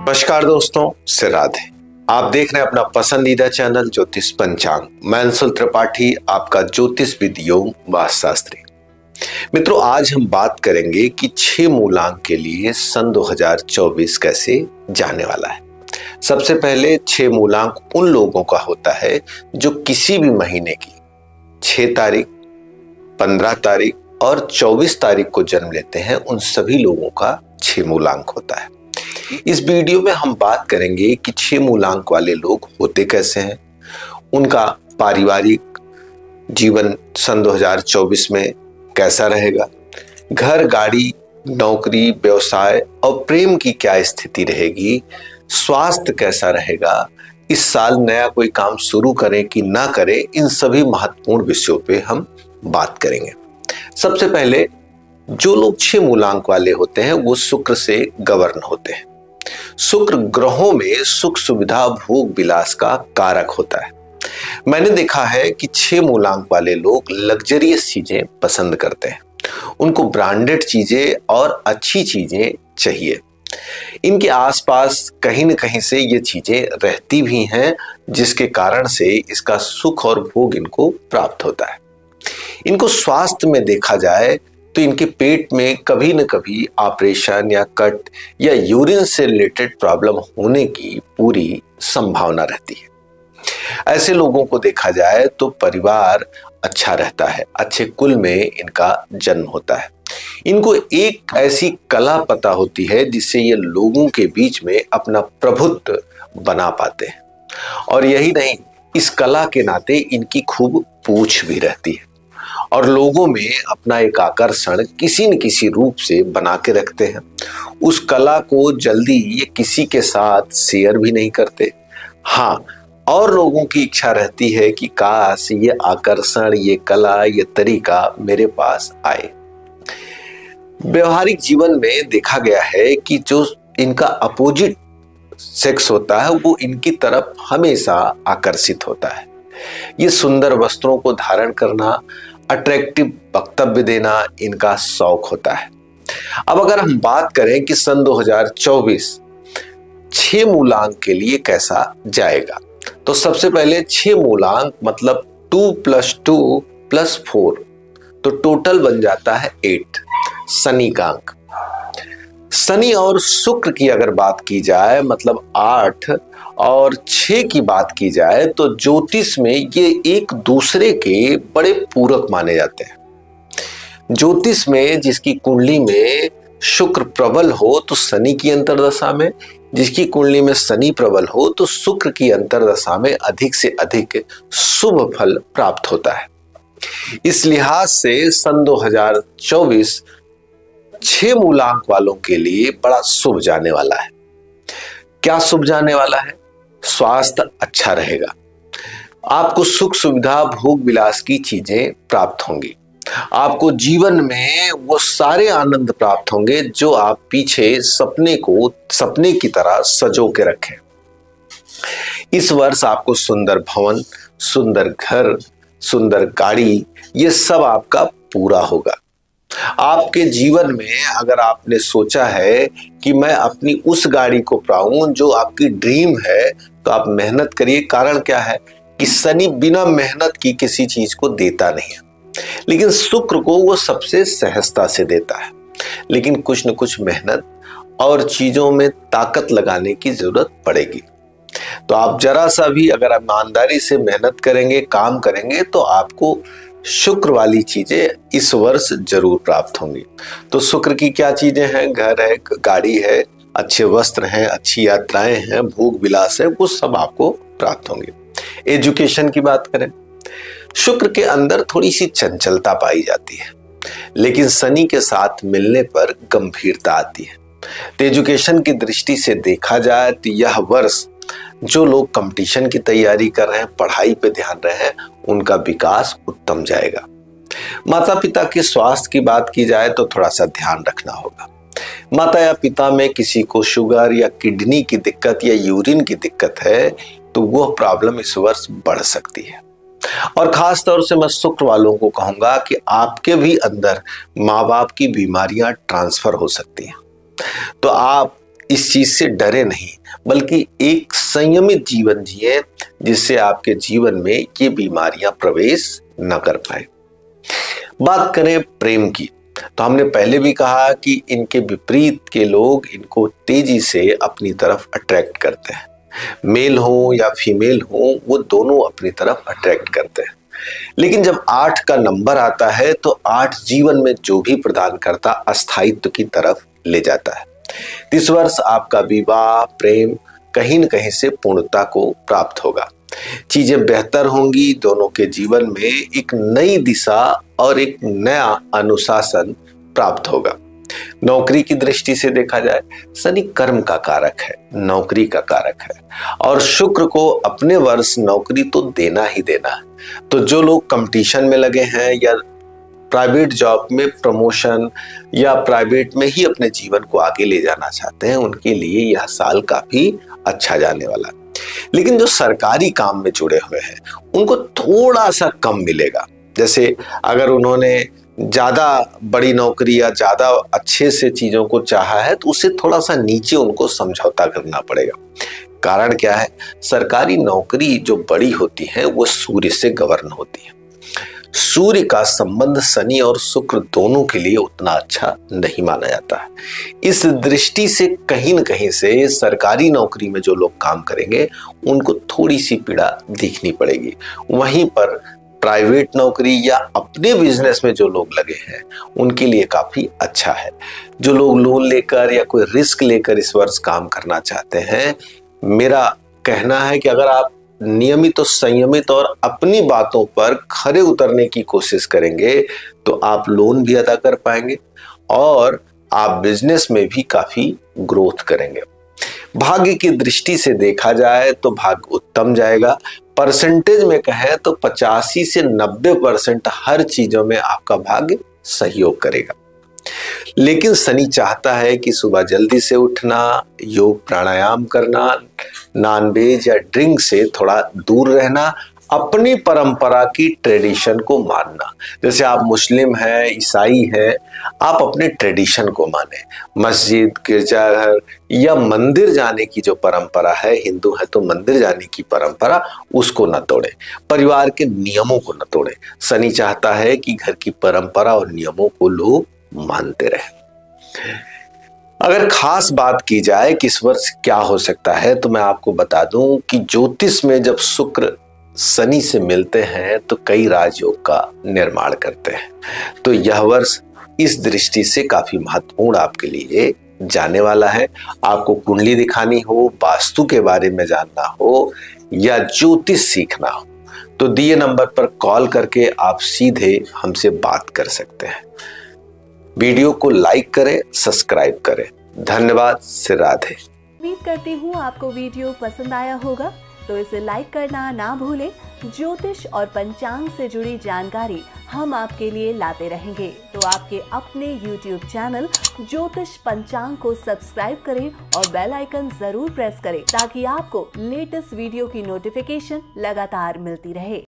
नमस्कार दोस्तों, से राधे। आप देख रहे हैं अपना पसंदीदा चैनल ज्योतिष पंचांग। मैं अंशुल त्रिपाठी, आपका ज्योतिष विद योग वास्तुशास्त्री। मित्रों, आज हम बात करेंगे कि 6 मूलांक के लिए सन 2024 कैसे जाने वाला है। सबसे पहले 6 मूलांक उन लोगों का होता है जो किसी भी महीने की 6 तारीख, 15 तारीख और 24 तारीख को जन्म लेते हैं। उन सभी लोगों का 6 मूलांक होता है। इस वीडियो में हम बात करेंगे कि 6 मूलांक वाले लोग होते कैसे हैं, उनका पारिवारिक जीवन सन 2024 में कैसा रहेगा, घर, गाड़ी, नौकरी, व्यवसाय और प्रेम की क्या स्थिति रहेगी, स्वास्थ्य कैसा रहेगा, इस साल नया कोई काम शुरू करें कि ना करें, इन सभी महत्वपूर्ण विषयों पे हम बात करेंगे। सबसे पहले जो लोग 6 मूलांक वाले होते हैं वो शुक्र से गवर्न होते हैं। शुक्र ग्रहों में सुख सुविधा भोग विलास का कारक होता है। मैंने देखा है कि 6 मूलांक वाले लोग लग्जरियस चीजें पसंद करते हैं। उनको ब्रांडेड चीजें और अच्छी चीजें चाहिए। इनके आसपास कहीं न कहीं से ये चीजें रहती भी हैं, जिसके कारण से इसका सुख और भोग इनको प्राप्त होता है। इनको स्वास्थ्य में देखा जाए तो इनके पेट में कभी न कभी ऑपरेशन या कट या यूरिन से रिलेटेड प्रॉब्लम होने की पूरी संभावना रहती है। ऐसे लोगों को देखा जाए तो परिवार अच्छा रहता है, अच्छे कुल में इनका जन्म होता है। इनको एक ऐसी कला पता होती है जिससे ये लोगों के बीच में अपना प्रभुत्व बना पाते हैं, और यही नहीं, इस कला के नाते इनकी खूब पूछ भी रहती है और लोगों में अपना एक आकर्षण किसी न किसी रूप से बना के रखते हैं। उस कला को जल्दी ये किसी के साथ शेयर भी नहीं करते। हाँ, और लोगों की इच्छा रहती है कि काश ये आकर्षण, ये कला, ये तरीका मेरे पास आए। व्यवहारिक जीवन में देखा गया है कि जो इनका अपोजिट सेक्स होता है वो इनकी तरफ हमेशा आकर्षित होता है। ये सुंदर वस्त्रों को धारण करना, अट्रैक्टिव वक्तव्य देना इनका शौक होता है। अब अगर हम बात करें कि सन 2024 6 मूलांक के लिए कैसा जाएगा, तो सबसे पहले 6 मूलांक मतलब 2 + 2 + 4, तो टोटल बन जाता है 8, शनि का अंक। शनि और शुक्र की अगर बात की जाए मतलब 8 और 6 की बात की जाए तो ज्योतिष में ये एक दूसरे के बड़े पूरक माने जाते हैं। ज्योतिष में जिसकी कुंडली में शुक्र प्रबल हो तो शनि की अंतर्दशा में, जिसकी कुंडली में शनि प्रबल हो तो शुक्र की अंतर्दशा में अधिक से अधिक शुभ फल प्राप्त होता है। इस लिहाज से सन 2024 6 मूलांक वालों के लिए बड़ा शुभ जाने वाला है। क्या शुभ जाने वाला है? स्वास्थ्य अच्छा रहेगा, आपको सुख सुविधा भोग विलास की चीजें प्राप्त होंगी, आपको जीवन में वो सारे आनंद प्राप्त होंगे जो आप पीछे सपने की तरह सजो के रखें। इस वर्ष आपको सुंदर भवन, सुंदर घर, सुंदर गाड़ी, ये सब आपका पूरा होगा। आपके जीवन में अगर आपने सोचा है कि मैं अपनी उस गाड़ी को पाऊं जो आपकी ड्रीम है, तो आप मेहनत करिए। कारण क्या है कि शनि बिना मेहनत की किसी चीज को देता नहीं है, लेकिन शुक्र को वो सबसे सहजता से देता है। लेकिन कुछ न कुछ मेहनत और चीजों में ताकत लगाने की जरूरत पड़ेगी। तो आप जरा सा भी अगर आप ईमानदारी से मेहनत करेंगे, काम करेंगे, तो आपको शुक्र वाली चीजें इस वर्ष जरूर प्राप्त होंगी। तो शुक्र की क्या चीजें हैं? घर है, गाड़ी है, अच्छे वस्त्र हैं, अच्छी यात्राएं हैं, भोग विलास है, वो सब आपको प्राप्त होंगे। एजुकेशन की बात करें, शुक्र के अंदर थोड़ी सी चंचलता पाई जाती है, लेकिन शनि के साथ मिलने पर गंभीरता आती है। तो एजुकेशन की दृष्टि से देखा जाए तो यह वर्ष जो लोग कंपटीशन की तैयारी कर रहे हैं, पढ़ाई पे ध्यान रहे हैं, उनका विकास उत्तम जाएगा। माता पिता के स्वास्थ्य की बात की जाए तो थोड़ा सा ध्यान रखना होगा। माता या पिता में किसी को शुगर या किडनी की दिक्कत या यूरिन की दिक्कत है तो वह प्रॉब्लम इस वर्ष बढ़ सकती है। और खास तौर से मैं शुक्र वालों को कहूंगा कि आपके भी अंदर माँ बाप की बीमारियां ट्रांसफर हो सकती हैं। तो आप इस चीज से डरे नहीं, बल्कि एक संयमित जीवन जिए जिससे आपके जीवन में ये बीमारियां प्रवेश न कर पाए। बात करें प्रेम की, तो हमने पहले भी कहा कि इनके विपरीत के लोग इनको तेजी से अपनी तरफ अट्रैक्ट करते हैं। मेल हो या फीमेल हो, वो दोनों अपनी तरफ अट्रैक्ट करते हैं। लेकिन जब 8 का नंबर आता है तो 8 जीवन में जो भी प्रदान करता अस्थायित्व की तरफ ले जाता है। इस वर्ष आपका विवाह प्रेम कहीं न कहीं से पूर्णता को प्राप्त होगा। चीजें बेहतर होंगी, दोनों के जीवन में एक नई दिशा और एक नया अनुशासन प्राप्त होगा। नौकरी की दृष्टि से देखा जाए, शनि कर्म का कारक है, नौकरी का कारक है, और शुक्र को अपने वर्ष नौकरी तो देना ही देना है। तो जो लोग कंपटीशन में लगे हैं या प्राइवेट जॉब में प्रमोशन या प्राइवेट में ही अपने जीवन को आगे ले जाना चाहते हैं, उनके लिए यह साल काफी अच्छा जाने वाला है। लेकिन जो सरकारी काम में जुड़े हुए हैं उनको थोड़ा सा कम मिलेगा। जैसे अगर उन्होंने ज्यादा बड़ी नौकरी या ज्यादा अच्छे से चीजों को चाहा है तो उससे थोड़ा सा नीचे उनको समझौता करना पड़ेगा। कारण क्या है, सरकारी नौकरी जो बड़ी होती है वो सूर्य से गवर्न होती है। सूर्य का संबंध शनि और शुक्र दोनों के लिए उतना अच्छा नहीं माना जाता है। इस दृष्टि से कहीं न कहीं से सरकारी नौकरी में जो लोग काम करेंगे उनको थोड़ी सी पीड़ा दिखनी पड़ेगी। वहीं पर प्राइवेट नौकरी या अपने बिजनेस में जो लोग लगे हैं उनके लिए काफी अच्छा है। जो लोग लोन लेकर या कोई रिस्क लेकर इस वर्ष काम करना चाहते हैं, मेरा कहना है कि अगर आप नियमित और संयमित और अपनी बातों पर खरे उतरने की कोशिश करेंगे तो आप लोन भी अदा कर पाएंगे और आप बिजनेस में भी काफी ग्रोथ करेंगे। भाग्य की दृष्टि से देखा जाए तो भाग्य उत्तम जाएगा। परसेंटेज में कहें तो 85 से 90% हर चीजों में आपका भाग्य सहयोग करेगा। लेकिन शनि चाहता है कि सुबह जल्दी से उठना, योग प्राणायाम करना, नॉनवेज या ड्रिंक से थोड़ा दूर रहना, अपनी परंपरा की ट्रेडिशन को मानना। जैसे आप मुस्लिम हैं, ईसाई हैं, आप अपने ट्रेडिशन को माने। मस्जिद, गिरजाघर या मंदिर जाने की जो परंपरा है, हिंदू है तो मंदिर जाने की परंपरा, उसको न तोड़े, परिवार के नियमों को न तोड़े। शनि चाहता है कि घर की परंपरा और नियमों को लोग मानते रहे। अगर खास बात की जाए कि इस वर्ष क्या हो सकता है तो मैं आपको बता दूं कि ज्योतिष में जब शुक्र शनि से मिलते हैं तो कई राजयोग का निर्माण करते हैं। तो यह वर्ष इस दृष्टि से काफी महत्वपूर्ण आपके लिए जाने वाला है। आपको कुंडली दिखानी हो, वास्तु के बारे में जानना हो या ज्योतिष सीखना हो तो दिए नंबर पर कॉल करके आप सीधे हमसे बात कर सकते हैं। वीडियो को लाइक करें, सब्सक्राइब करें। धन्यवाद। श्री राधे। उम्मीद करती हूँ आपको वीडियो पसंद आया होगा, तो इसे लाइक करना ना भूलें। ज्योतिष और पंचांग से जुड़ी जानकारी हम आपके लिए लाते रहेंगे, तो आपके अपने YouTube चैनल ज्योतिष पंचांग को सब्सक्राइब करें और बेल आइकन जरूर प्रेस करें ताकि आपको लेटेस्ट वीडियो की नोटिफिकेशन लगातार मिलती रहे।